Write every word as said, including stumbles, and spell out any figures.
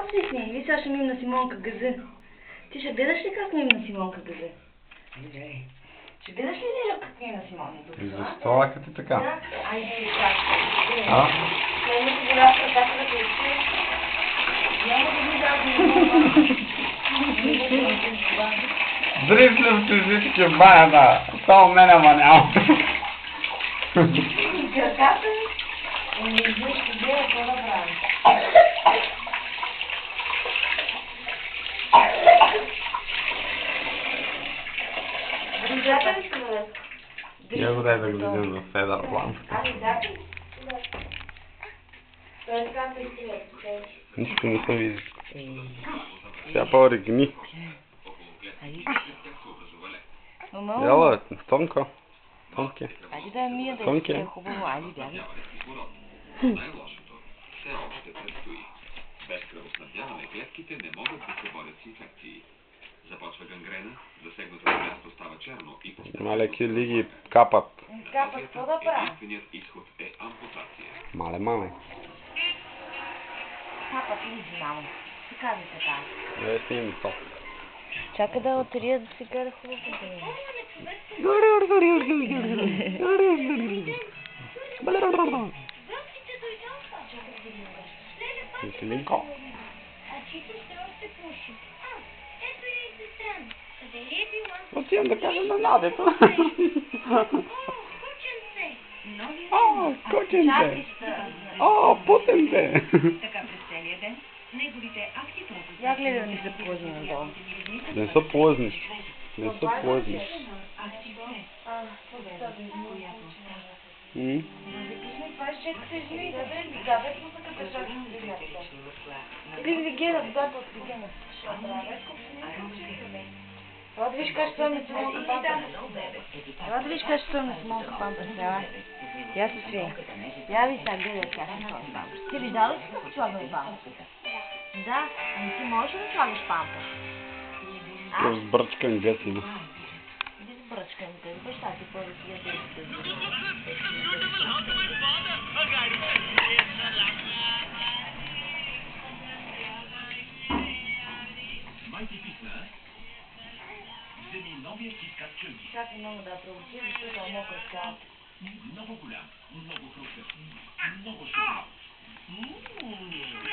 свикни. Ви сега ще мим на Симонка газа. Ти ще гледаш ли как мим на Симонка газа? Гледай. Ще гледаш ли Леля как мим на Симонка? Защо лака ти така? Да. Айде си как. А? Следното голяма ръката да те иска. Няма да ви дадем. Дрифлям физически бая, само мене манял. Краката ми? Не виж, че гледа какво да прави. Ръжата ли са, бе? Я го дай да го видим в Федър план. А, ръжата ли? Той е така присилят. Нищо не се вижда. Сега по-регни. Ела, тонко. Тонки. Айде да я мия да Тонки. е хубаво. Айде, бягай. Най-лошото все още предстои. Без кръвоснабдяване клетките не могат да се борят с инфекции. Започва гангрена, засегнатото място става черно и Има леки лиги капат. Капа, какво да правя? единственият изход е ампутация. Мале, мале. Капа, ти изи, мамо. Ти казвай така. Е, снимам то. Чакай да отрия да си гледа хубаво. Веселинко. Отивам да кажа на Надето. О, кученце! О, путенце! Така през целия ден, неговите акти продължават. Я гледа да не се плъзни надолу. Не се плъзнеш. Не се плъзнеш. Акците, А, която става М? Или ли гледа водата от стигена? Ела да виж как ще стоим на Симонка Памперс. Ела да виж как ще стоим на Симонка Памперс. Ела. Я се свия. Я ви сега гледай как ще стоим Памперс. Ти видяла ли си как слагаме Памперс? Да. Ами ти можеш ли да слагаш Памперс? Разбръчкан гъсина. Бръчкам те. Баща ти първо си яде и се зъби. Майки писна. Вземи новия киткат чънки. Чакай много да провокира, защото е мокър цял. Много голям, много хрустък, много шоколад.